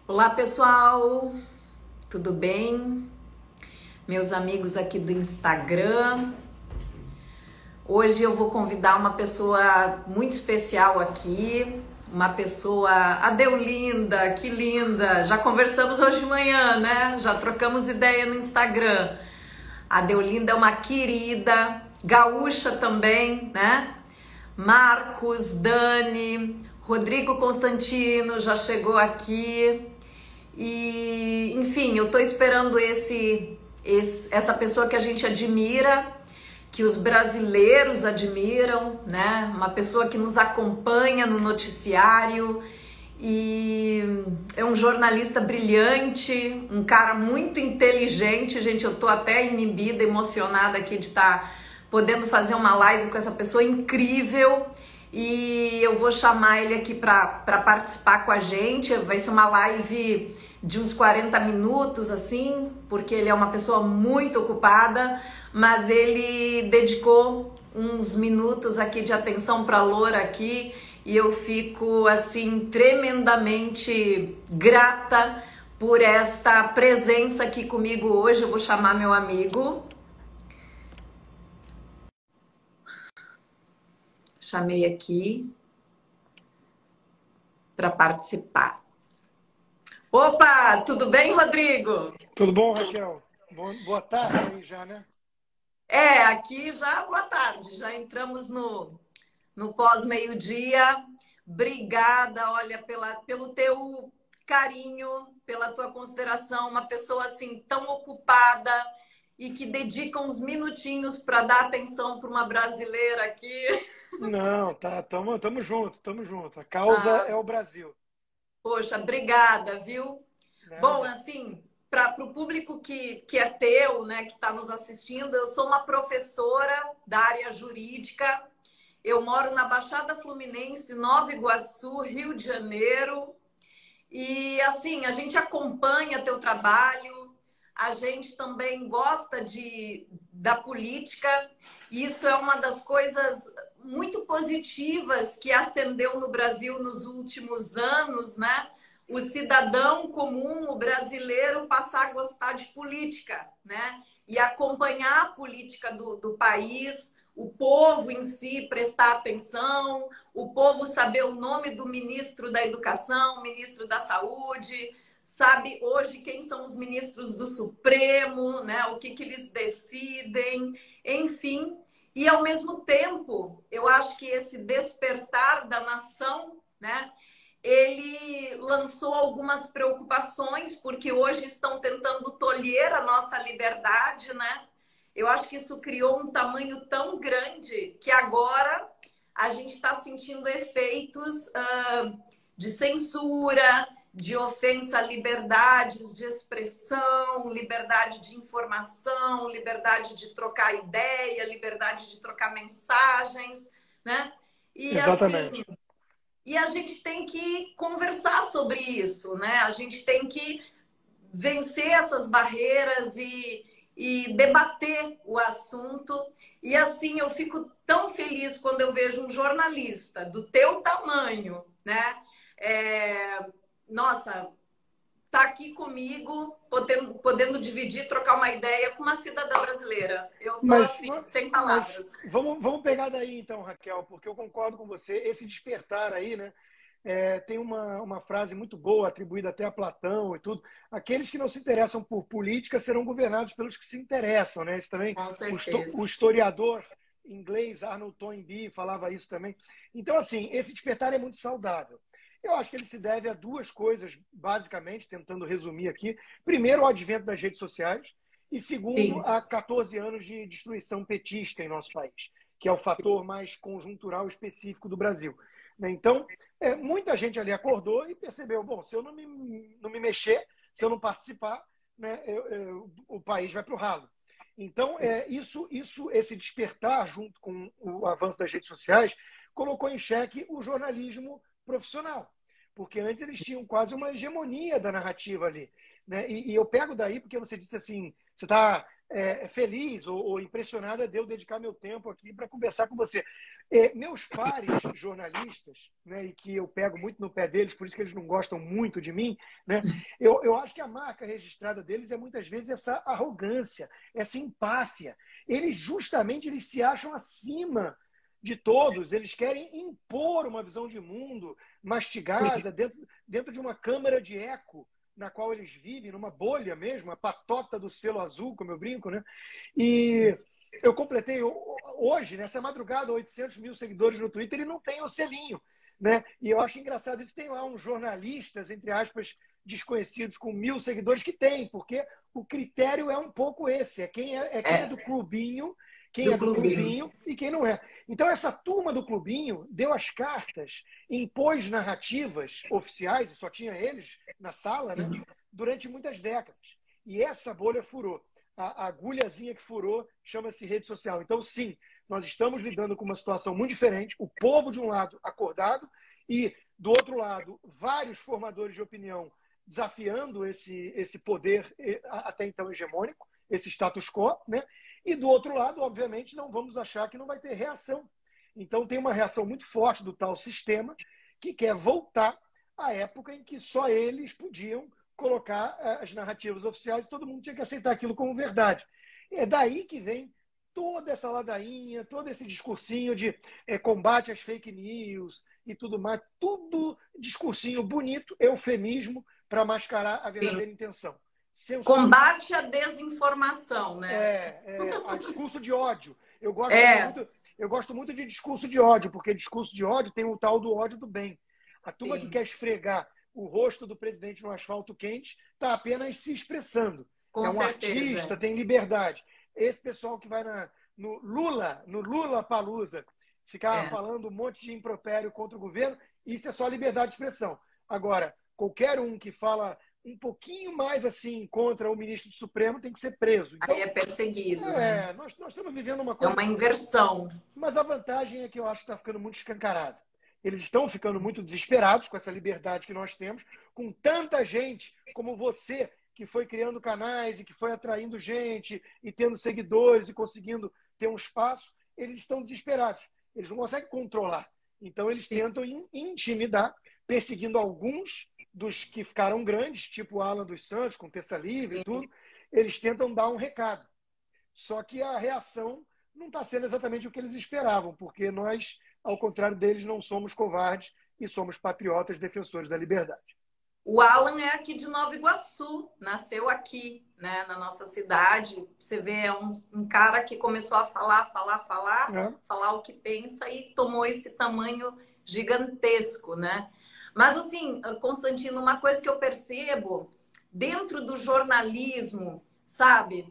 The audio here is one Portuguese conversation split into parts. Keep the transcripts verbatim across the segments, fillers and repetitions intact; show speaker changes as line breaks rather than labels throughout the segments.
Olá, pessoal, tudo bem? Meus amigos aqui do Instagram. Hoje eu vou convidar uma pessoa muito especial aqui, uma pessoa, a Deolinda, que linda! Já conversamos hoje de manhã, né? Já trocamos ideia no Instagram. A Deolinda é uma querida, gaúcha também, né? Marcos, Dani, Rodrigo Constantino já chegou aqui. E, enfim, eu tô esperando esse, esse, essa pessoa que a gente admira, que os brasileiros admiram, né? Uma pessoa que nos acompanha no noticiário e é um jornalista brilhante, um cara muito inteligente. Gente, eu tô até inibida, emocionada aqui de estar podendo fazer uma live com essa pessoa incrível. E eu vou chamar ele aqui para participar com a gente. Vai ser uma live de uns quarenta minutos, assim, porque ele é uma pessoa muito ocupada, mas ele dedicou uns minutos aqui de atenção para a Loura aqui, e eu fico, assim, tremendamente grata por esta presença aqui comigo hoje. Eu vou chamar meu amigo. Chamei aqui para participar. Opa, tudo bem, Rodrigo?
Tudo bom, Raquel? Boa tarde aí já, né?
É, aqui já boa tarde, já entramos no, no pós-meio-dia. Obrigada, olha, pela, pelo teu carinho, pela tua consideração, uma pessoa assim tão ocupada e que dedica uns minutinhos para dar atenção para uma brasileira aqui.
Não, tá, tamo, tamo junto, tamo junto. A causa
Ah,
é o Brasil.
poxa, obrigada, viu? Bom,
Nada.
assim, para o público que, que é teu, né, que está nos assistindo, eu sou uma professora da área jurídica. Eu moro na Baixada Fluminense, Nova Iguaçu, Rio de Janeiro. E, assim, a gente acompanha teu trabalho, a gente também gosta de, da política. Isso é uma das coisas muito positivas que ascendeu no Brasil nos últimos anos, né? O cidadão comum, o brasileiro, passar a gostar de política, né? E acompanhar a política do, do país, o povo em si prestar atenção, o povo saber o nome do ministro da Educação, ministro da Saúde, sabe hoje quem são os ministros do Supremo, né? O que, que eles decidem, enfim. E, ao mesmo tempo, eu acho que esse despertar da nação, né? Ele lançou algumas preocupações, porque hoje estão tentando tolher a nossa liberdade, né? Eu acho que isso criou um tamanho tão grande que agora a gente está sentindo efeitos uh, de censura, de ofensa a liberdades de expressão, liberdade de informação, liberdade de trocar ideia, liberdade de trocar mensagens, né? E assim,
Exatamente.
e a gente tem que conversar sobre isso, né? A gente tem que vencer essas barreiras e, e debater o assunto. E assim, eu fico tão feliz quando eu vejo um jornalista do teu tamanho, né? É, nossa, tá aqui comigo, podendo, podendo dividir, trocar uma ideia com uma cidadã brasileira. Eu tô
Mas,
assim, sem
mas
palavras.
vamos, vamos pegar daí então, Raquel, porque eu concordo com você. Esse despertar aí, né? É, tem uma, uma frase muito boa, atribuída até a Platão e tudo. Aqueles que não se interessam por política serão governados pelos que se interessam, né? Isso também,
Com
o, histo-
certeza.
o historiador inglês Arnold Toynbee falava isso também. Então, assim, esse despertar é muito saudável. Eu acho que ele se deve a duas coisas, basicamente, tentando resumir aqui. Primeiro, o advento das redes sociais. E segundo,
Sim.
há quatorze anos de destruição petista em nosso país, que é o fator mais conjuntural específico do Brasil. Né? Então, é, muita gente ali acordou e percebeu, bom, se eu não me, não me mexer, se eu não participar, né, eu, eu, o país vai para o ralo. Então, é, isso, isso, esse despertar, junto com o avanço das redes sociais, colocou em xeque o jornalismo profissional. Porque antes eles tinham quase uma hegemonia da narrativa ali. Né? E, e eu pego daí porque você disse assim, você está é, feliz ou, ou impressionada de eu dedicar meu tempo aqui para conversar com você. É, meus pares jornalistas, né, e que eu pego muito no pé deles, por isso que eles não gostam muito de mim, né, eu, eu acho que a marca registrada deles é muitas vezes essa arrogância, essa empáfia. Eles justamente eles se acham acima de todos, eles querem impor uma visão de mundo mastigada dentro, dentro de uma câmara de eco na qual eles vivem, numa bolha mesmo, a patota do selo azul, como eu brinco, né? E eu completei hoje, nessa madrugada, oitocentos mil seguidores no Twitter e não tem o selinho, né? E eu acho engraçado isso. Tem lá uns jornalistas, entre aspas, desconhecidos com mil seguidores que tem, porque o critério é um pouco esse, é quem é, é, quem é. é do clubinho, quem do é do clubinho. clubinho e quem não é. Então, essa turma do clubinho deu as cartas, impôs narrativas oficiais, e só tinha eles na sala, né? Durante muitas décadas. E essa bolha furou. A agulhazinha que furou chama-se rede social. Então, sim, nós estamos lidando com uma situação muito diferente. O povo, de um lado, acordado, e, do outro lado, vários formadores de opinião desafiando esse, esse poder até então hegemônico, esse status quo, né? E, do outro lado, obviamente, não vamos achar que não vai ter reação. Então, tem uma reação muito forte do tal sistema que quer voltar à época em que só eles podiam colocar as narrativas oficiais e todo mundo tinha que aceitar aquilo como verdade. É daí que vem toda essa ladainha, todo esse discursinho de é, combate às fake news e tudo mais. Tudo discursinho bonito, eufemismo, para mascarar a verdadeira Sim. intenção.
Censura. Combate à desinformação, né?
É, é a discurso de ódio. Eu gosto, é. muito, eu gosto muito de discurso de ódio, porque discurso de ódio tem o tal do ódio do bem. A turma Sim. que quer esfregar o rosto do presidente no asfalto quente está apenas se expressando.
Com
é um
certeza.
artista, tem liberdade. Esse pessoal que vai na, no Lula, no Lula Palusa, ficar é. falando um monte de impropério contra o governo, isso é só liberdade de expressão. Agora, qualquer um que fala um pouquinho mais assim contra o ministro do Supremo tem que ser preso.
Então, aí é perseguido.
É, né? nós, nós estamos vivendo uma coisa...
É uma inversão.
Mas a vantagem é que eu acho que está ficando muito escancarado. Eles estão ficando muito desesperados com essa liberdade que nós temos, com tanta gente como você, que foi criando canais e que foi atraindo gente e tendo seguidores e conseguindo ter um espaço, eles estão desesperados. Eles não conseguem controlar. Então, eles Sim. tentam intimidar, perseguindo alguns dos que ficaram grandes, tipo o Alan dos Santos, com terça livre Sim. e tudo. Eles tentam dar um recado. Só que a reação não está sendo exatamente o que eles esperavam, porque nós, ao contrário deles, não somos covardes e somos patriotas defensores da liberdade.
O Alan é aqui de Nova Iguaçu, nasceu aqui, né, na nossa cidade. Você vê, é um, um cara que começou a falar, falar, falar, é. falar o que pensa e tomou esse tamanho gigantesco, né? Mas, assim, Constantino, uma coisa que eu percebo dentro do jornalismo, sabe?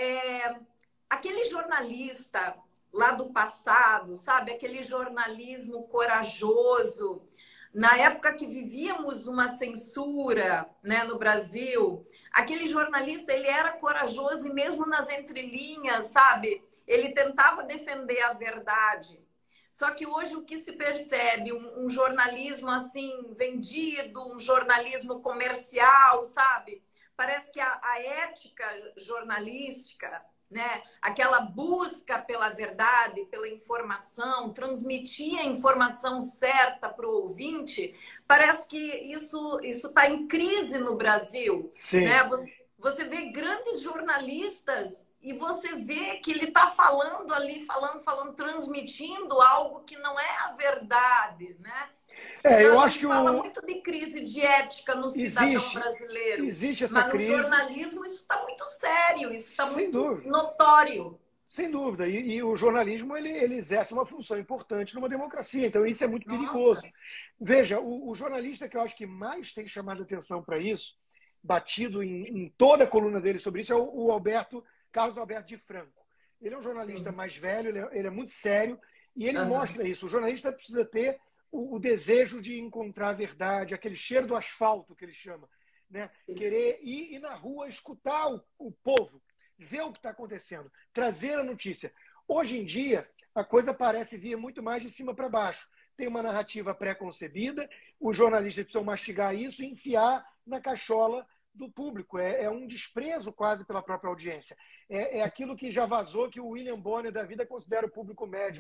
É, aquele jornalista lá do passado, sabe? Aquele jornalismo corajoso. Na época que vivíamos uma censura, né, no Brasil, aquele jornalista, ele era corajoso e mesmo nas entrelinhas, sabe? Ele tentava defender a verdade. Só que hoje o que se percebe? Um, um jornalismo assim vendido, um jornalismo comercial, sabe? Parece que a, a ética jornalística, né? Aquela busca pela verdade, pela informação, transmitir a informação certa para o ouvinte, parece que isso isso está em crise no Brasil.
Sim.
Né? Você, você vê grandes jornalistas e você vê que ele está falando ali, falando, falando, transmitindo algo que não é a verdade, né?
É,
então,
eu
a
acho
gente
que
fala
o...
muito de crise de ética no cidadão
existe,
brasileiro.
Existe essa
mas
crise.
no jornalismo isso está muito sério, isso está muito
dúvida.
notório.
Sem dúvida. E, e o jornalismo ele, ele exerce uma função importante numa democracia. Então, isso é muito
Nossa.
perigoso. Veja, o, o jornalista que eu acho que mais tem chamado a atenção para isso, batido em, em toda a coluna dele sobre isso, é o, o Alberto, Carlos Alberto de Franco. Ele é um jornalista Sim. mais velho, ele é, ele é muito sério, e ele uhum. mostra isso. O jornalista precisa ter o, o desejo de encontrar a verdade, aquele cheiro do asfalto que ele chama. Né? Querer ir, ir na rua, escutar o, o povo, ver o que está acontecendo, trazer a notícia. Hoje em dia, a coisa parece vir muito mais de cima para baixo. Tem uma narrativa pré-concebida, os jornalistas precisam mastigar isso e enfiar na cachola do público. É, é um desprezo quase pela própria audiência. É, é aquilo que já vazou, que o William Bonner da vida considera o público médio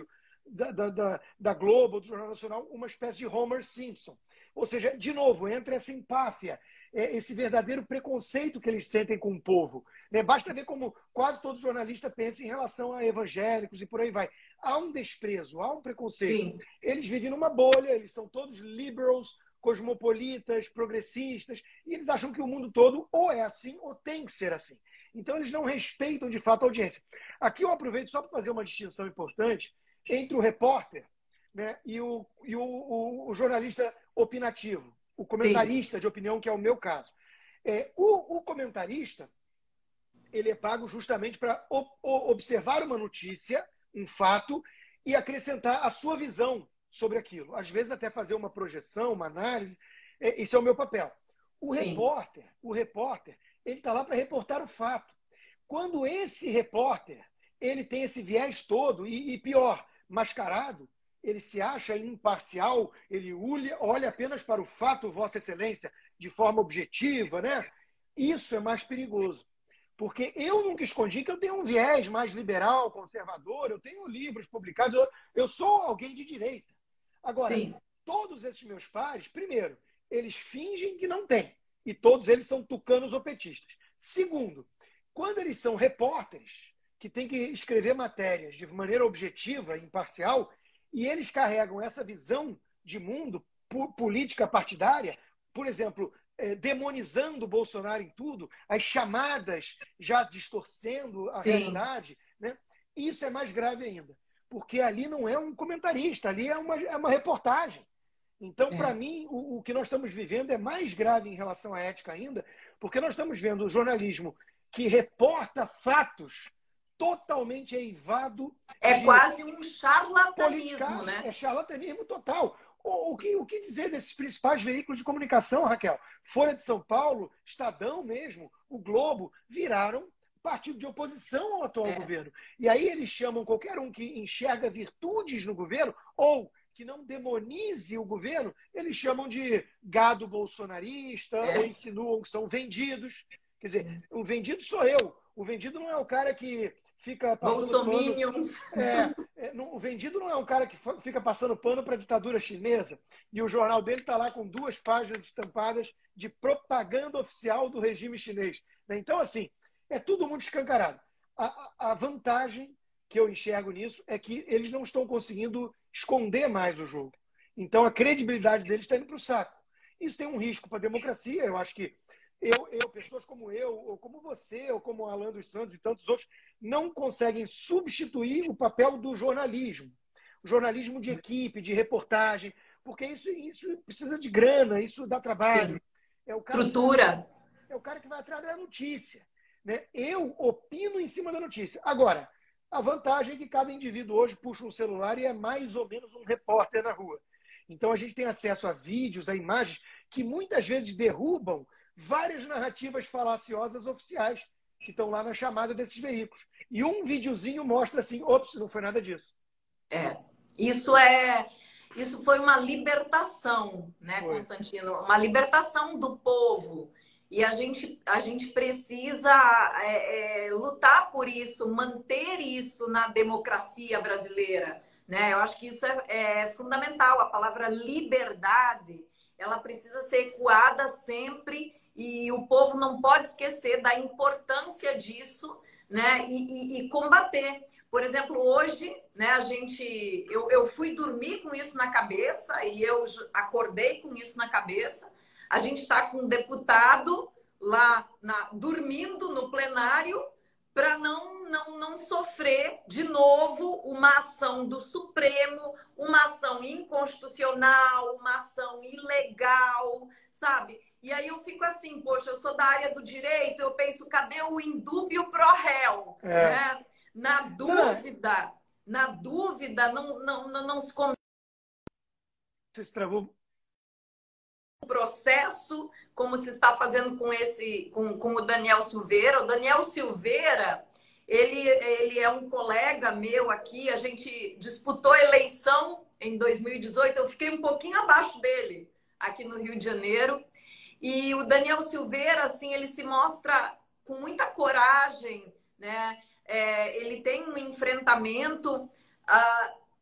da, da, da, da Globo, do Jornal Nacional, uma espécie de Homer Simpson. Ou seja, de novo, entra essa empáfia, esse verdadeiro preconceito que eles sentem com o povo. Né? Basta ver como quase todo jornalista pensa em relação a evangélicos e por aí vai. Há um desprezo, há um preconceito.
Sim.
Eles vivem numa bolha, eles são todos liberals, cosmopolitas, progressistas, e eles acham que o mundo todo ou é assim ou tem que ser assim. Então eles não respeitam de fato a audiência. Aqui eu aproveito só para fazer uma distinção importante entre o repórter, né, e, o, e o, o, o jornalista opinativo, o comentarista Sim. de opinião, que é o meu caso. É, o, o comentarista, ele é pago justamente para observar uma notícia, um fato, e acrescentar a sua visão sobre aquilo. Às vezes até fazer uma projeção, uma análise. É, esse é o meu papel. O Sim. repórter, o repórter, ele está lá para reportar o fato. Quando esse repórter, ele tem esse viés todo, e, e pior, mascarado, ele se acha imparcial, ele olha, olha apenas para o fato, Vossa Excelência, de forma objetiva, né? Isso é mais perigoso. Porque eu nunca escondi que eu tenho um viés mais liberal, conservador, eu tenho livros publicados, eu, eu sou alguém de direita. Agora, Sim. todos esses meus pares, primeiro, eles fingem que não têm, e todos eles são tucanos ou petistas. Segundo, quando eles são repórteres, que têm que escrever matérias de maneira objetiva e imparcial, e eles carregam essa visão de mundo política partidária, por exemplo, eh, demonizando o Bolsonaro em tudo, as chamadas já distorcendo a Sim. realidade, né? Isso é mais grave ainda, porque ali não é um comentarista, ali é uma, é uma reportagem. Então, é. para mim, o, o que nós estamos vivendo é mais grave em relação à ética ainda, porque nós estamos vendo o jornalismo que reporta fatos totalmente eivado.
É quase um charlatanismo, né?
É charlatanismo total. O, o, que, o que dizer desses principais veículos de comunicação, Raquel? Folha de São Paulo, Estadão mesmo, o Globo, viraram partido de oposição ao atual é. governo. E aí eles chamam qualquer um que enxerga virtudes no governo ou que não demonize o governo, eles chamam de gado bolsonarista é. ou insinuam que são vendidos. Quer dizer, o vendido sou eu. O vendido não é o cara que fica passando pano. É, é, não, o vendido não é um cara que fica passando pano para a ditadura chinesa. E o jornal dele está lá com duas páginas estampadas de propaganda oficial do regime chinês. Então, assim, é tudo muito escancarado. A, a vantagem que eu enxergo nisso é que eles não estão conseguindo esconder mais o jogo. Então, a credibilidade deles está indo para o saco. Isso tem um risco para a democracia. Eu acho que Eu, eu, pessoas como eu, ou como você, ou como o Alan dos Santos e tantos outros, não conseguem substituir o papel do jornalismo. O jornalismo de equipe, de reportagem, porque isso, isso precisa de grana, isso dá trabalho. É o cara
Estrutura.
Que, é o cara que vai atrás da notícia. Né? Eu opino em cima da notícia. Agora, a vantagem é que cada indivíduo hoje puxa um celular e é mais ou menos um repórter na rua. Então, a gente tem acesso a vídeos, a imagens, que muitas vezes derrubam várias narrativas falaciosas oficiais que estão lá na chamada desses veículos. E um videozinho mostra assim, ops, não foi nada disso.
É, isso é, isso foi uma libertação, né, foi. Constantino? Uma libertação do povo. E a gente, a gente precisa é, é, lutar por isso, manter isso na democracia brasileira, né? Eu acho que isso é, é fundamental. A palavra liberdade, ela precisa ser ecoada sempre. E o povo não pode esquecer da importância disso, né? E, e, e combater. Por exemplo, hoje, né, a gente, eu, eu fui dormir com isso na cabeça e eu acordei com isso na cabeça. A gente está com um deputado lá na, dormindo no plenário para não, não, não sofrer de novo uma ação do Supremo, uma ação inconstitucional, uma ação ilegal, sabe? E aí eu fico assim, poxa, eu sou da área do direito, eu penso, cadê o indúbio pro réu? É. Né? Na dúvida, na dúvida, não, não, não, não se comete o processo, como se está fazendo com esse, com, com o Daniel Silveira. O Daniel Silveira, ele, ele é um colega meu aqui, a gente disputou a eleição em dois mil e dezoito, eu fiquei um pouquinho abaixo dele, aqui no Rio de Janeiro. E o Daniel Silveira, assim, ele se mostra com muita coragem, né? É, ele tem um enfrentamento. Uh,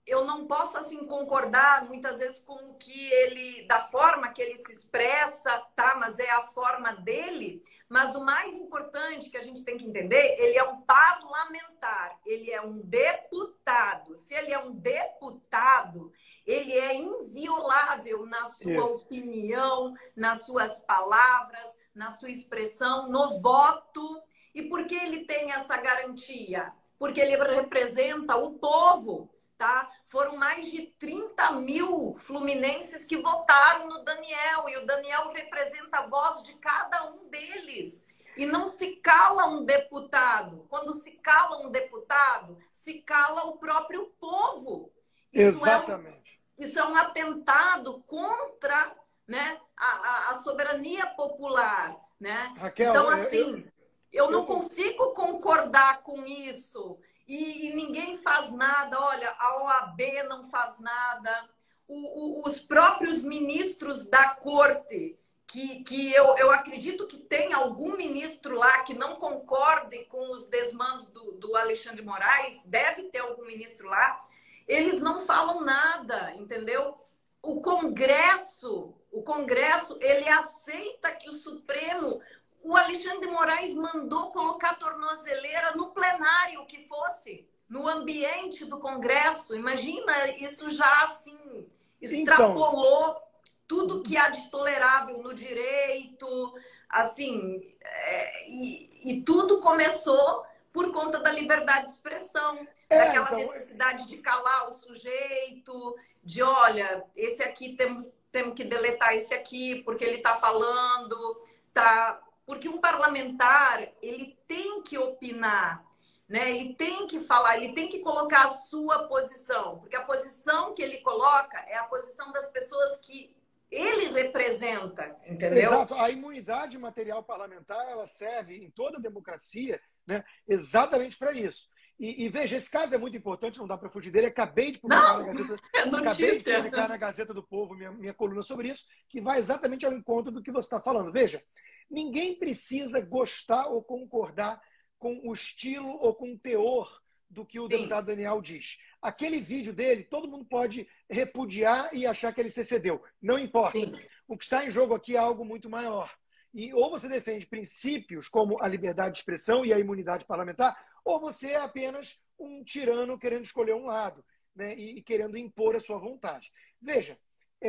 eu não posso assim concordar muitas vezes com o que ele, da forma que ele se expressa, tá? Mas é a forma dele. Mas o mais importante que a gente tem que entender, ele é um parlamentar, ele é um deputado. Se ele é um deputado, ele é inviolável na sua Isso. opinião, nas suas palavras, na sua expressão, no voto. E por que ele tem essa garantia? Porque ele representa o povo. Tá? Foram mais de trinta mil fluminenses que votaram no Daniel, e o Daniel representa a voz de cada um deles. E não se cala um deputado. Quando se cala um deputado, se cala o próprio povo. Isso
Exatamente.
É um, isso é um atentado contra, né, a, a, a soberania popular. Né?
Raquel,
então, assim, eu, eu, eu não
eu...
consigo concordar com isso. E, e ninguém faz nada. Olha, a O A B não faz nada. O, o, os próprios ministros da corte, que, que eu, eu acredito que tem algum ministro lá que não concorde com os desmandos do, do Alexandre Moraes, deve ter algum ministro lá, eles não falam nada, entendeu? O Congresso, o Congresso, ele aceita que o Supremo... O Alexandre de Moraes mandou colocar tornozeleira no plenário que fosse, no ambiente do Congresso. Imagina, isso já assim extrapolou então, tudo que há de tolerável no direito, assim, é, e, e tudo começou por conta da liberdade de expressão, é, daquela então... necessidade de calar o sujeito, de olha, esse aqui temos tem que deletar esse aqui porque ele está falando, tá... Porque um parlamentar, ele tem que opinar, né? Ele tem que falar, ele tem que colocar a sua posição. Porque a posição que ele coloca é a posição das pessoas que ele representa, entendeu?
Exato. A imunidade material parlamentar, ela serve em toda a democracia, né, exatamente para isso. E, e veja, esse caso é muito importante, não dá para fugir dele. Acabei de publicar,
não,
na, Gazeta,
é
acabei de publicar na Gazeta do Povo minha, minha coluna sobre isso, que vai exatamente ao encontro do que você está falando. Veja, ninguém precisa gostar ou concordar com o estilo ou com o teor do que o Sim. deputado Daniel diz. Aquele vídeo dele, todo mundo pode repudiar e achar que ele se excedeu. Não importa. Sim. O que está em jogo aqui é algo muito maior. E ou você defende princípios como a liberdade de expressão e a imunidade parlamentar, ou você é apenas um tirano querendo escolher um lado, né, e, e querendo impor a sua vontade. Veja,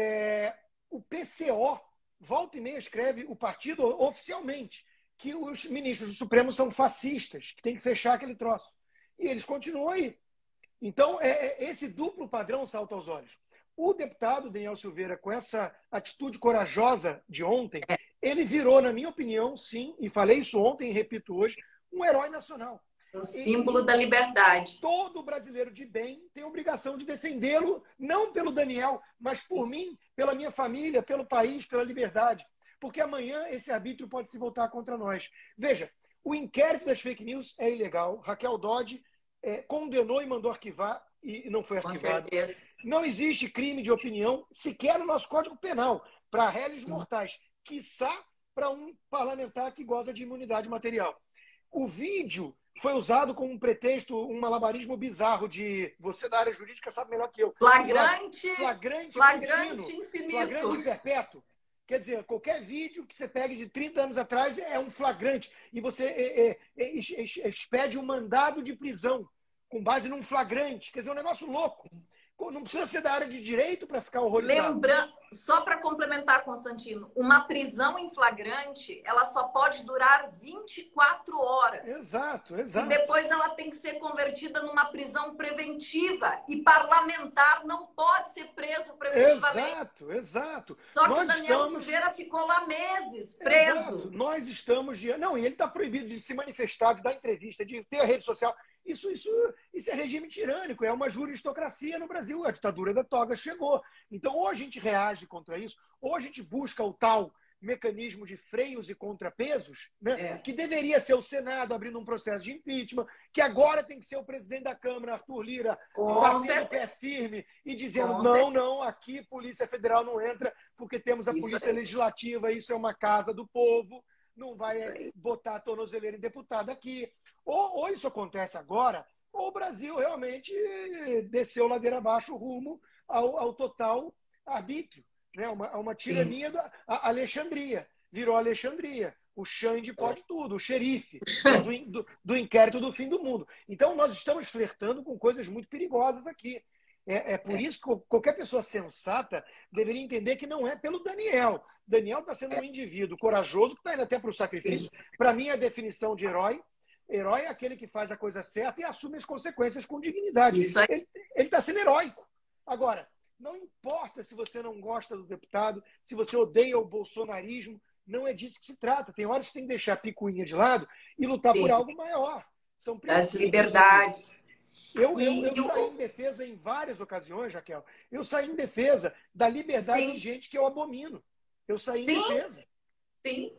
é, o P C O volta e meia escreve, o partido oficialmente, que os ministros do Supremo são fascistas, que tem que fechar aquele troço. E eles continuam aí. Então, é, é, esse duplo padrão salta aos olhos. O deputado Daniel Silveira, com essa atitude corajosa de ontem, ele virou, na minha opinião, sim, e falei isso ontem e repito hoje, um herói nacional.
O símbolo e, da liberdade.
Todo brasileiro de bem tem a obrigação de defendê-lo, não pelo Daniel, mas por mim, pela minha família, pelo país, pela liberdade. Porque amanhã esse arbítrio pode se voltar contra nós. Veja, o inquérito das fake news é ilegal. Raquel Dodge é, condenou e mandou arquivar e não foi arquivado.
Com certeza.
Não existe crime de opinião sequer no nosso Código Penal para réis mortais, quiçá para um parlamentar que goza de imunidade material. O vídeo foi usado como um pretexto, um malabarismo bizarro de... Você da área jurídica sabe melhor que eu.
Flagrante,
flagrante,
flagrante
contínuo,
infinito.
Flagrante perpétuo. Quer dizer, qualquer vídeo que você pegue de trinta anos atrás é um flagrante. E você é, é, é, expede um mandado de prisão com base num flagrante. Quer dizer, é um negócio louco. Não precisa ser da área de direito para ficar horrorizado.
Lembrando, só para complementar, Constantino, uma prisão em flagrante, ela só pode durar vinte e quatro horas.
Exato, exato.
E depois ela tem que ser convertida numa prisão preventiva. E parlamentar não pode ser preso preventivamente.
Exato, exato.
Só que
Nós
o Daniel
estamos...
Silveira ficou lá meses preso.
Exato. Nós estamos... De... Não, e ele está proibido de se manifestar, de dar entrevista, de ter a rede social. Isso, isso, isso é regime tirânico, é uma jurisdocracia no Brasil. A ditadura da toga chegou. Então, ou a gente reage contra isso, ou a gente busca o tal mecanismo de freios e contrapesos, né? É. Que deveria ser o Senado abrindo um processo de impeachment, que agora tem que ser o presidente da Câmara, Arthur Lira, batendo o pé firme e dizendo, Com não, certeza. não, aqui Polícia Federal não entra, porque temos a isso Polícia aí. Legislativa, isso é uma casa do povo, não vai botar a tornozeleira em deputado aqui. Ou, ou isso acontece agora, ou o Brasil realmente desceu ladeira abaixo rumo ao, ao total arbítrio, né? uma, uma tirania da a Alexandria, virou Alexandria. O Xande pode tudo, o xerife, né? do, do, do inquérito do fim do mundo. Então, nós estamos flertando com coisas muito perigosas aqui. É, é por é. isso que qualquer pessoa sensata deveria entender que não é pelo Daniel. Daniel está sendo um indivíduo corajoso, que está indo até para o sacrifício. Para mim, a definição de herói, herói é aquele que faz a coisa certa e assume as consequências com dignidade.
Isso aí.
Ele está sendo heróico. Agora, não importa se você não gosta do deputado, se você odeia o bolsonarismo, não é disso que se trata. Tem horas que tem que deixar a picuinha de lado e lutar Sim. por algo maior. São
as liberdades.
Eu, eu, eu saí em defesa em várias ocasiões, Raquel. Eu saí em defesa da liberdade Sim. de gente que eu abomino. Eu saí em
Sim.
defesa.
Sim.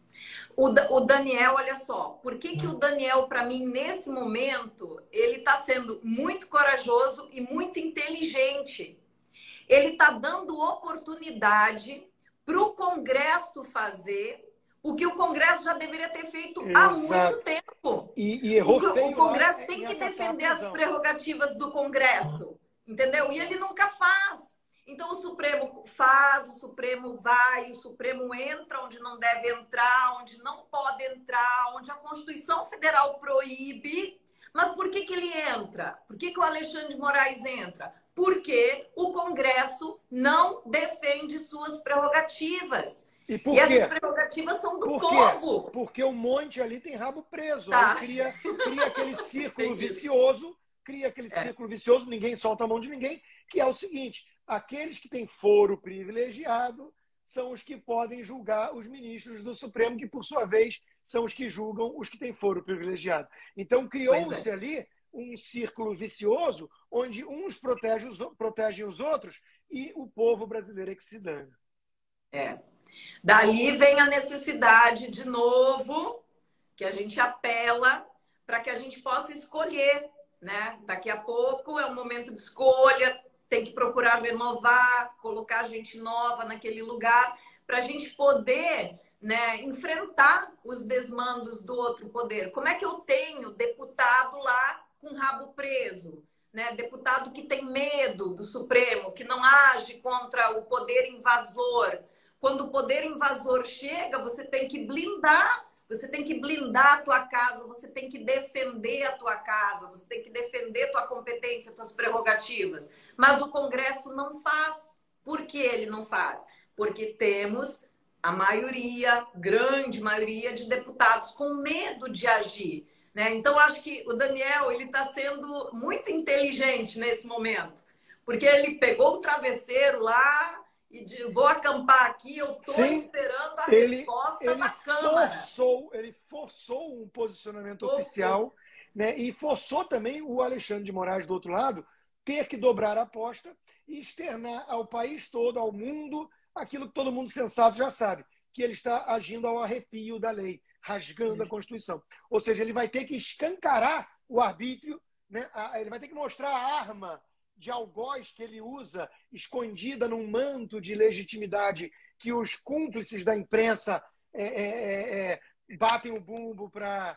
O, o Daniel, olha só, por que, que o Daniel, para mim, nesse momento, ele está sendo muito corajoso e muito inteligente. Ele está dando oportunidade para o Congresso fazer o que o Congresso já deveria ter feito Exato. há muito tempo.
E, e errou
o,
feio
o Congresso
lá,
tem que defender as prerrogativas do Congresso, entendeu? E ele nunca faz. Então o Supremo faz, o Supremo vai, o Supremo entra onde não deve entrar, onde não pode entrar, onde a Constituição Federal proíbe. Mas por que, que ele entra? Por que, que o Alexandre de Moraes entra? Porque o Congresso não defende suas prerrogativas.
E, por
e essas prerrogativas são do
por
povo.
Porque um monte ali tem rabo preso.
Tá.
Aí cria, cria aquele círculo vicioso, cria aquele
é.
círculo vicioso, ninguém solta a mão de ninguém, que é o seguinte: aqueles que têm foro privilegiado são os que podem julgar os ministros do Supremo, que, por sua vez, são os que julgam os que têm foro privilegiado. Então, criou-se é. ali um círculo vicioso, onde uns protegem os, protegem os outros e o povo brasileiro é que se dana.
É. Dali vem a necessidade, de novo, que a gente apela para que a gente possa escolher, né? Daqui a pouco é um momento de escolha, tem que procurar renovar, colocar gente nova naquele lugar, para a gente poder, né, enfrentar os desmandos do outro poder. Como é que eu tenho deputado lá com rabo preso? Né? Deputado que tem medo do Supremo, que não age contra o poder invasor. Quando o poder invasor chega, você tem que blindar, você tem que blindar a tua casa, você tem que defender a tua casa, você tem que defender a tua competência, as tuas prerrogativas. Mas o Congresso não faz. Por que ele não faz? Porque temos a maioria, grande maioria de deputados com medo de agir. Né? Então, acho que o Daniel ele está sendo muito inteligente nesse momento. Porque ele pegou o travesseiro lá e de, vou acampar aqui, eu estou esperando a
ele,
resposta
ele
da Câmara.
Forçou, ele forçou um posicionamento forçou. oficial, né? E forçou também o Alexandre de Moraes, do outro lado, ter que dobrar a aposta e externar ao país todo, ao mundo, aquilo que todo mundo sensato já sabe, que ele está agindo ao arrepio da lei, rasgando a Constituição. Ou seja, ele vai ter que escancarar o arbítrio, né? Ele vai ter que mostrar a arma de algoz que ele usa, escondida num manto de legitimidade, que os cúmplices da imprensa é, é, é, batem o bumbo para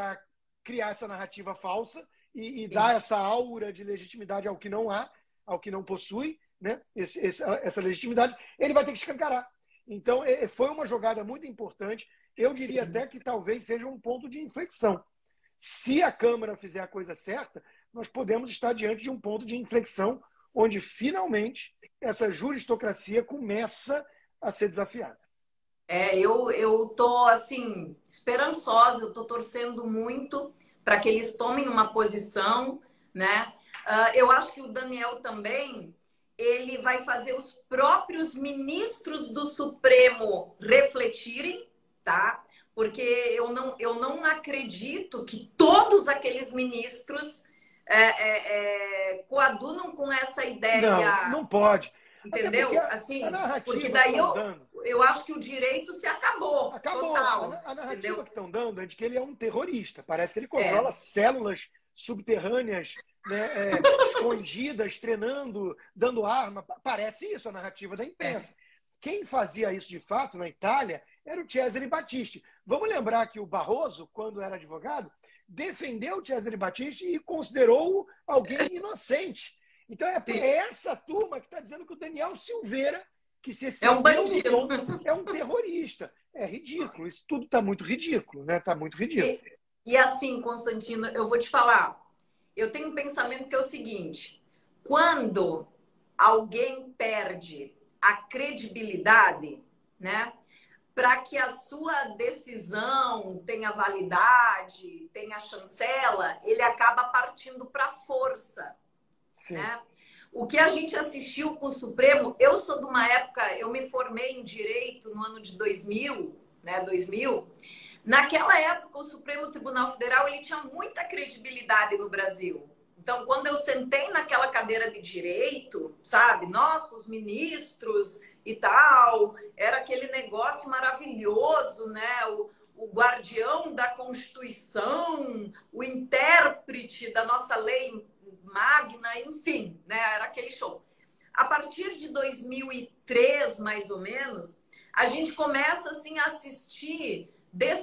criar essa narrativa falsa e, e dar essa aura de legitimidade ao que não há, ao que não possui, né? Esse, esse, essa legitimidade. Ele vai ter que escancarar. Então, é, foi uma jogada muito importante. Eu diria Sim. até que talvez seja um ponto de inflexão. Se a Câmara fizer a coisa certa, nós podemos estar diante de um ponto de inflexão onde, finalmente, essa juristocracia começa a ser desafiada.
É, eu eu tô assim esperançosa, eu tô torcendo muito para que eles tomem uma posição, né? Uh, eu acho que o Daniel também ele vai fazer os próprios ministros do Supremo refletirem, tá? Porque eu não, eu não acredito que todos aqueles ministros é, é, é, coadunam com essa ideia.
Não, não pode.
Entendeu?
Porque
assim,
porque
daí eu,
dando...
eu acho que o direito se acabou.
Acabou.
Total,
a, a narrativa
entendeu?
que estão dando é de que ele é um terrorista. Parece que ele controla é. células subterrâneas, né, é, escondidas, treinando, dando arma. Parece isso a narrativa da imprensa. É. Quem fazia isso de fato na Itália era o Cesare Battisti. Vamos lembrar que o Barroso, quando era advogado, defendeu o Cesare Battisti e considerou-o alguém inocente. Então é, é essa turma que está dizendo que o Daniel Silveira, que se
é um
excedeu no
bandido,
tom, é um terrorista. É ridículo. Isso tudo está muito ridículo, né? Está muito ridículo.
E, e assim, Constantino, eu vou te falar. Eu tenho um pensamento que é o seguinte: quando alguém perde a credibilidade, né, para que a sua decisão tenha validade, tenha chancela, ele acaba partindo para a força. Sim. Né? O que a gente assistiu com o Supremo, eu sou de uma época, eu me formei em Direito no ano de dois mil, né, dois mil. Naquela época, o Supremo Tribunal Federal ele tinha muita credibilidade no Brasil. Então, quando eu sentei naquela cadeira de direito, sabe? Nossa, os ministros e tal, era aquele negócio maravilhoso, né? O, o guardião da Constituição, o intérprete da nossa lei magna, enfim, né? Era aquele show. A partir de dois mil e três, mais ou menos, a gente começa, assim, a assistir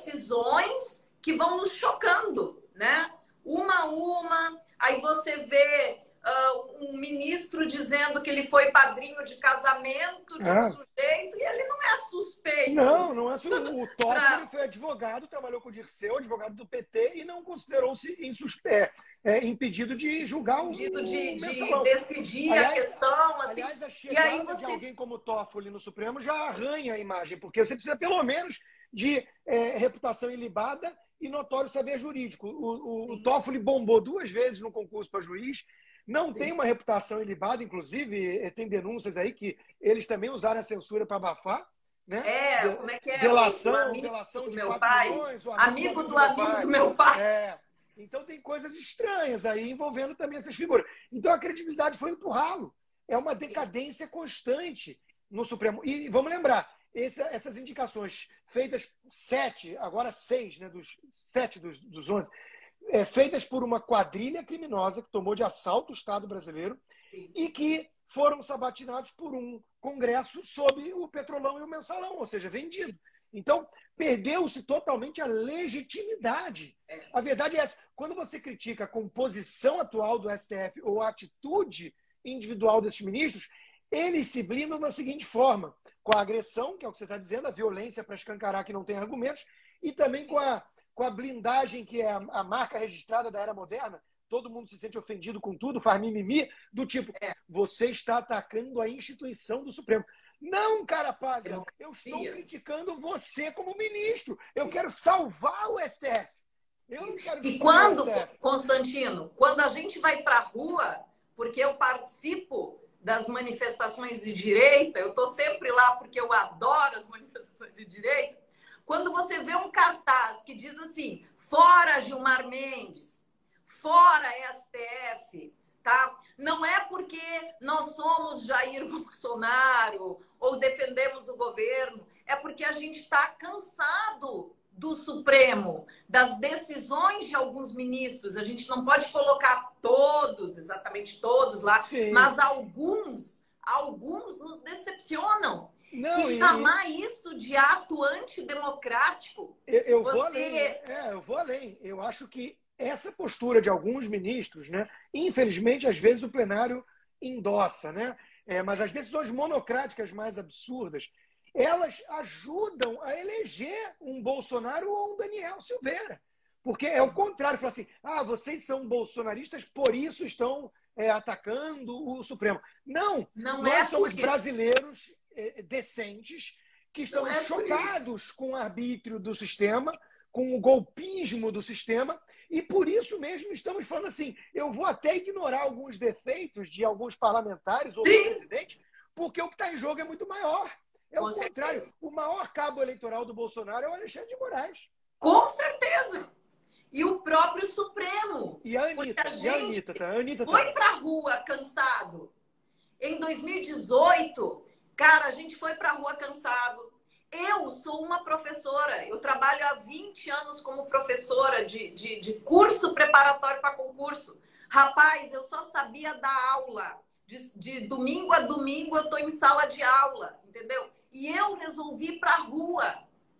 decisões que vão nos chocando, né? Uma a uma, aí você vê uh, um ministro dizendo que ele foi padrinho de casamento de é. um sujeito e ele não é suspeito.
Não, não é suspeito. O Toffoli pra... foi advogado, trabalhou com o Dirceu, advogado do P T, e não considerou-se em suspeito, é, impedido de julgar
impedido
o
de,
de
decidir aliás, a questão. Assim.
Aliás, a chegada
e aí você...
de alguém como o Toffoli no Supremo já arranha a imagem, porque você precisa pelo menos de é, reputação ilibada e notório saber jurídico. O, o, o Toffoli bombou duas vezes no concurso para juiz, não Sim. tem uma reputação ilibada, inclusive tem denúncias aí que eles também usaram a censura para abafar. Né?
É, como é que é?
Delação,
o
delação
do
de
meu pai.
Milhões, o
amigo, amigo do, do amigo pai. do meu pai.
É. Então tem coisas estranhas aí envolvendo também essas figuras. Então a credibilidade foi empurrá-lo. É uma decadência constante no Supremo. E vamos lembrar, esse, essas indicações feitas sete, agora seis, né, dos sete dos, dos onze, é, feitas por uma quadrilha criminosa que tomou de assalto o Estado brasileiro Sim. e que foram sabatinados por um Congresso sob o Petrolão e o Mensalão, ou seja, vendido. Então, perdeu-se totalmente a legitimidade. A verdade é essa. Quando você critica a composição atual do S T F ou a atitude individual desses ministros, eles se blindam da seguinte forma: com a agressão, que é o que você está dizendo, a violência para escancarar que não tem argumentos, e também com a, com a blindagem, que é a, a marca registrada da era moderna. Todo mundo se sente ofendido com tudo, faz mimimi, do tipo, é. você está atacando a instituição do Supremo. Não, cara paga, eu estou criticando você como ministro. Eu Isso. quero salvar o S T F. Eu não quero
e quando, Constantino, quando a gente vai para a rua, porque eu participo das manifestações de direita, eu estou sempre lá porque eu adoro as manifestações de direita, quando você vê um cartaz que diz assim, fora Gilmar Mendes, fora S T F, tá? Não é porque nós somos Jair Bolsonaro ou defendemos o governo, é porque a gente está cansado do Supremo, das decisões de alguns ministros. A gente não pode colocar todos, exatamente todos lá, Sim. mas alguns, alguns nos decepcionam. Não, e chamar e... isso de ato antidemocrático...
Eu, eu você... vou além. É, eu vou além. Eu acho que essa postura de alguns ministros, né, infelizmente, às vezes o plenário endossa, né? É, mas as decisões monocráticas mais absurdas, elas ajudam a eleger um Bolsonaro ou um Daniel Silveira. Porque é o contrário, fala assim, ah, vocês são bolsonaristas, por isso estão é, atacando o Supremo. Não, Não nós é somos porque... brasileiros é, decentes que estamos é chocados com o arbítrio do sistema, com o golpismo do sistema, e por isso mesmo estamos falando assim, eu vou até ignorar alguns defeitos de alguns parlamentares ou do presidente, porque o que está em jogo é muito maior. É o contrário. O maior cabo eleitoral do Bolsonaro é o Alexandre de Moraes.
Com certeza. E o próprio Supremo.
E a Anitta. A
gente
e a Anitta, tá? a Anitta
foi
também.
para a rua cansado. Em dois mil e dezoito, cara, a gente foi para a rua cansado. Eu sou uma professora. Eu trabalho há vinte anos como professora de, de, de curso preparatório para concurso. Rapaz, eu só sabia dar aula. De, de domingo a domingo eu estou em sala de aula, entendeu? E eu resolvi ir para a rua.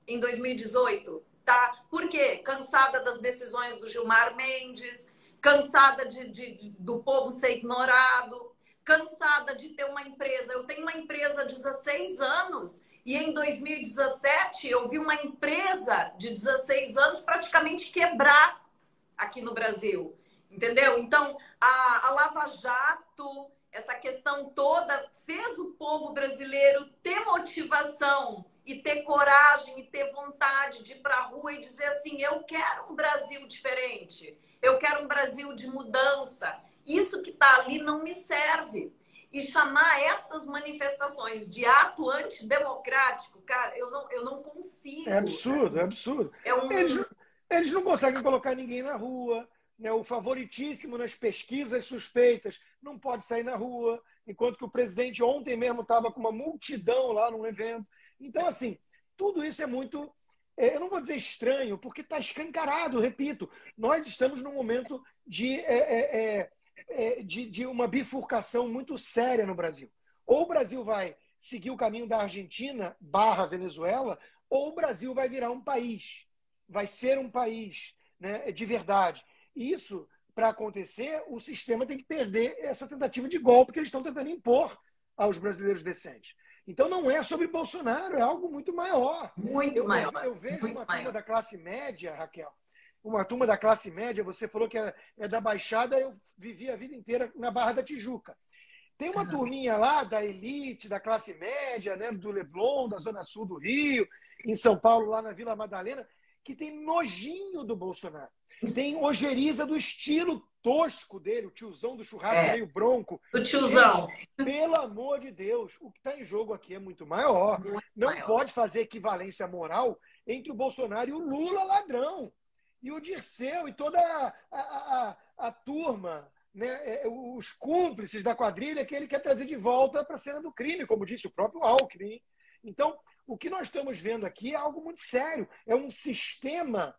em dois mil e dezoito, tá? Por quê? Cansada das decisões do Gilmar Mendes, cansada de, de, de, do povo ser ignorado, cansada de ter uma empresa. Eu tenho uma empresa há dezesseis anos e em dois mil e dezessete eu vi uma empresa de dezesseis anos praticamente quebrar aqui no Brasil, entendeu? Então, a, a Lava Jato, essa questão toda, fez o povo brasileiro ter motivação e ter coragem e ter vontade de ir para a rua e dizer assim, eu quero um Brasil diferente, eu quero um Brasil de mudança. Isso que está ali não me serve. E chamar essas manifestações de ato antidemocrático, cara, eu não, eu não consigo.
É absurdo,
assim.
é absurdo.
É um...
eles, eles não conseguem colocar ninguém na rua, né? O favoritíssimo nas pesquisas suspeitas não pode sair na rua, enquanto que o presidente ontem mesmo estava com uma multidão lá num evento. Então, assim, tudo isso é muito... Eu não vou dizer estranho, porque está escancarado, repito. Nós estamos num momento de... É, é, é, De, de uma bifurcação muito séria no Brasil. Ou o Brasil vai seguir o caminho da Argentina barra Venezuela, ou o Brasil vai virar um país, vai ser um país, né, de verdade. E isso, para acontecer, o sistema tem que perder essa tentativa de golpe que eles estão tentando impor aos brasileiros decentes. Então não é sobre Bolsonaro, é algo muito maior.
Muito
eu,
maior.
Eu, eu vejo
muito
uma
maior.
turma da classe média, Raquel, uma turma da classe média, você falou que é, é da Baixada, eu vivi a vida inteira na Barra da Tijuca. Tem uma turminha lá da elite, da classe média, né, do Leblon, da Zona Sul do Rio, em São Paulo, lá na Vila Madalena, que tem nojinho do Bolsonaro. Tem ojeriza do estilo tosco dele, o tiozão do churrasco
É.
meio bronco.
O tiozão.
Gente, pelo amor de Deus, o que está em jogo aqui é muito maior.
Muito
Não
maior.
pode fazer equivalência moral entre o Bolsonaro e o Lula ladrão. E o Dirceu e toda a, a, a, a turma, né, os cúmplices da quadrilha que ele quer trazer de volta para a cena do crime, como disse o próprio Alckmin. Então, o que nós estamos vendo aqui é algo muito sério. É um sistema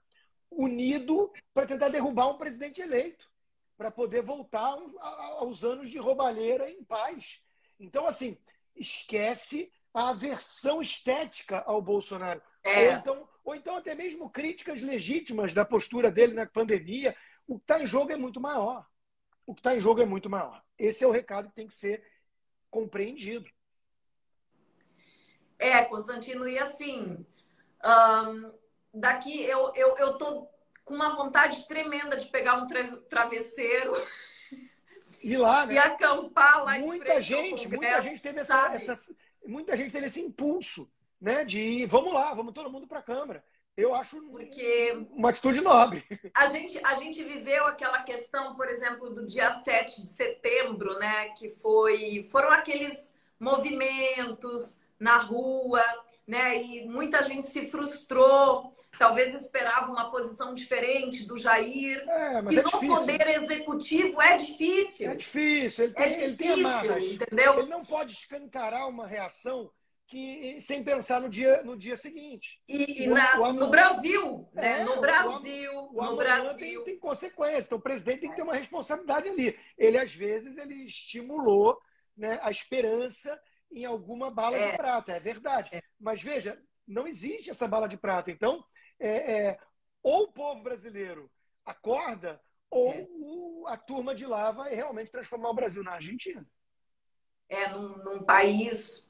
unido para tentar derrubar um presidente eleito, para poder voltar aos anos de roubalheira em paz. Então, assim, esquece a aversão estética ao Bolsonaro.
É.
Ou então, ou então até mesmo críticas legítimas da postura dele na pandemia. O que está em jogo é muito maior. O que está em jogo é muito maior. Esse é o recado que tem que ser compreendido.
É, Constantino, e assim, hum, daqui eu, eu, eu tô com uma vontade tremenda de pegar um tra travesseiro
e lá, né?
E acampar lá
muita
em frente
gente,
ao
muita gente teve essa, essa, muita gente teve esse impulso, né? De ir, vamos lá, vamos todo mundo para a Câmara. Eu acho
Porque
uma atitude nobre.
A gente, a gente viveu aquela questão, por exemplo, do dia sete de setembro, né? Que foi, foram aqueles movimentos na rua, né? E muita gente se frustrou, talvez esperava uma posição diferente do Jair.
É, mas
e
é
no
difícil.
Poder Executivo é difícil.
É difícil. Ele tem,
é difícil,
ele tem amarras.
entendeu?
Ele não pode escancarar uma reação que, sem pensar no dia, no dia seguinte.
E, e
o,
na,
o,
no Brasil, né?
É,
no Brasil,
o, o
no
Brasil
Brasil.
Tem, tem consequências. Então, o presidente tem que ter uma responsabilidade ali. Ele, às vezes, ele estimulou, né, a esperança em alguma bala
É.
de prata. É verdade.
É.
Mas, veja, não existe essa bala de prata. Então, é, é, ou o povo brasileiro acorda, ou
É.
o, a turma de lá vai realmente transformar o Brasil na Argentina.
É, num, num país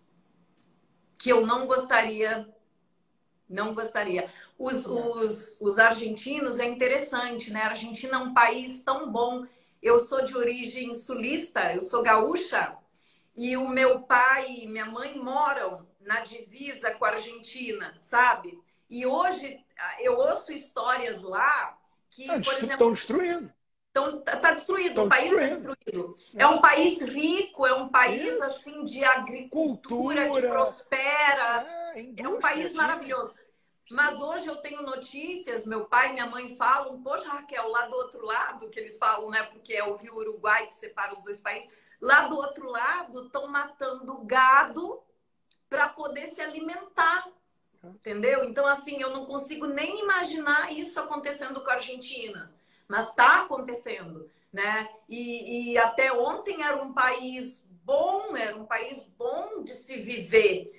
que eu não gostaria, não gostaria. Os, os, os argentinos, é interessante, né? A Argentina é um país tão bom. Eu sou de origem sulista, eu sou gaúcha, e o meu pai e minha mãe moram na divisa com a Argentina, sabe? E hoje eu ouço histórias lá que,
Ah,
por exemplo...
Estão destruindo.
Então, tá destruído,
Tão
o país está
destruindo.
destruído.
É.
É um país rico, é um país
Isso.
assim de agricultura
Cultura.
que prospera.
É,
É um país
tinha.
maravilhoso. Mas hoje eu tenho notícias, meu pai e minha mãe falam, poxa, Raquel, lá do outro lado, que eles falam, né? Porque é o Rio Uruguai que separa os dois países. Lá do outro lado estão matando gado para poder se alimentar. Entendeu? Então, assim, eu não consigo nem imaginar isso acontecendo com a Argentina. Mas está acontecendo, né? E, e até ontem era um país bom, era um país bom de se viver,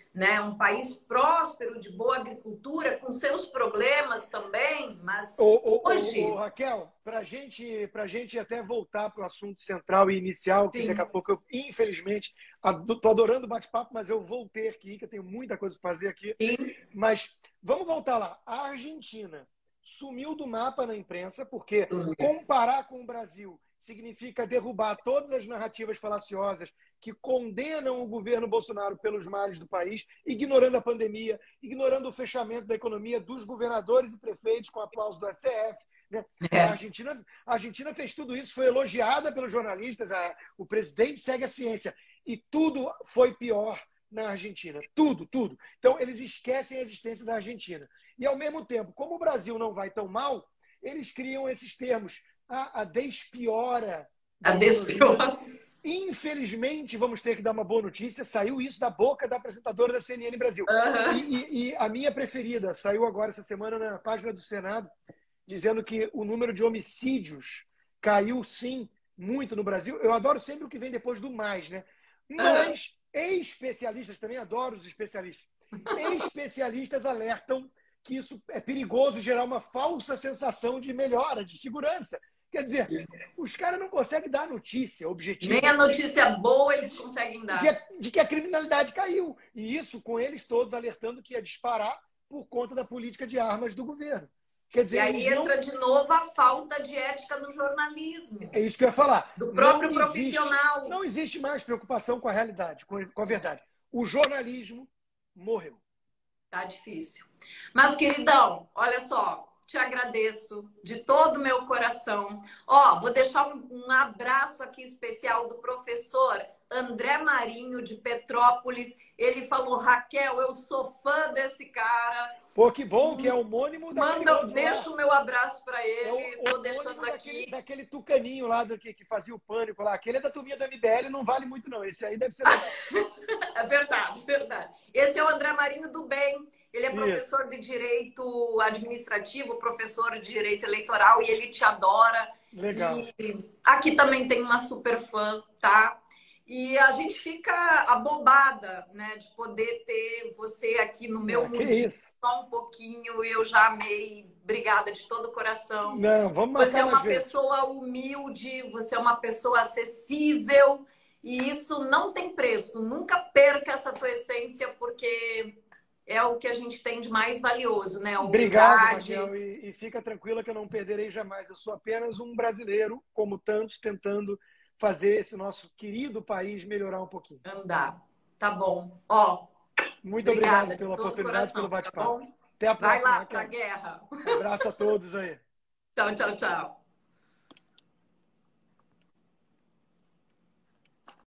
né? Um país próspero, de boa agricultura, com seus problemas também, mas
ô, ô,
hoje...
ô, ô, Raquel, para gente, pra gente até voltar para o assunto central e inicial, que
Sim.
daqui a pouco eu, infelizmente, estou adorando o bate-papo, mas eu vou ter que ir, que eu tenho muita coisa para fazer aqui.
Sim.
Mas vamos voltar lá. A Argentina sumiu do mapa na imprensa, porque comparar com o Brasil significa derrubar todas as narrativas falaciosas que condenam o governo Bolsonaro pelos males do país, ignorando a pandemia, ignorando o fechamento da economia dos governadores e prefeitos com aplauso do S T F. Né?
É.
A, Argentina, a Argentina fez tudo isso, foi elogiada pelos jornalistas, a, o presidente segue a ciência. E tudo foi pior na Argentina. Tudo, tudo. Então, eles esquecem a existência da Argentina. E, ao mesmo tempo, como o Brasil não vai tão mal, eles criam esses termos. A, a despiora.
A despiora.
Infelizmente, vamos ter que dar uma boa notícia. Saiu isso da boca da apresentadora da C N N Brasil.
Uhum.
E, e, e a minha preferida saiu agora essa semana na página do Senado, dizendo que o número de homicídios caiu, sim, muito no Brasil. Eu adoro sempre o que vem depois do mais, né? Mas uhum. especialistas, também adoro os especialistas, especialistas alertam que isso é perigoso gerar uma falsa sensação de melhora, de segurança. Quer dizer, os caras não conseguem dar notícia objetiva.
Nem a notícia boa eles conseguem dar.
De, de que a criminalidade caiu. E isso com eles todos alertando que ia disparar por conta da política de armas do governo. Quer dizer,
e aí entra
não...
de novo a falta de ética no jornalismo.
É isso que eu ia falar.
Do próprio
não
profissional.
Existe, não existe mais preocupação com a realidade, com a verdade. O jornalismo morreu.
Tá difícil. Mas, queridão, olha só. Te agradeço de todo o meu coração. Ó, vou deixar um, um abraço aqui especial do professor André Marinho, de Petrópolis. Ele falou, Raquel, eu sou fã desse cara.
Pô, que bom, que é homônimo daquele
Manda,
outro
deixa
lá.
o meu abraço para ele.
É
Tô deixando
daquele,
aqui.
Daquele tucaninho lá do que, que fazia o pânico lá. Aquele é da turminha do M B L, não vale muito não. Esse aí deve ser legal.
É verdade, verdade. Esse é o André Marinho do Bem. Ele é professor Isso. de Direito Administrativo, professor de Direito Eleitoral e ele te adora.
Legal.
E aqui também tem uma super fã, tá? E a gente fica abobada, né, de poder ter você aqui no meu
ah,
mundinho só um pouquinho. Eu já amei. Obrigada de todo o coração.
Não, vamos marcar
Você é uma
vezes.
pessoa humilde, você é uma pessoa acessível e isso não tem preço. Nunca perca essa tua essência porque é o que a gente tem de mais valioso, né? A
Obrigado, Raquel. E, e fica tranquila que eu não perderei jamais. Eu sou apenas um brasileiro, como tantos, tentando fazer esse nosso querido país melhorar um pouquinho.
Andar. Tá bom. Ó,
muito obrigado pela oportunidade, pelo bate-papo.
Tá
Até a próxima,
Vai lá
Raquel.
pra guerra.
Um abraço a todos aí.
Tchau, tchau, tchau.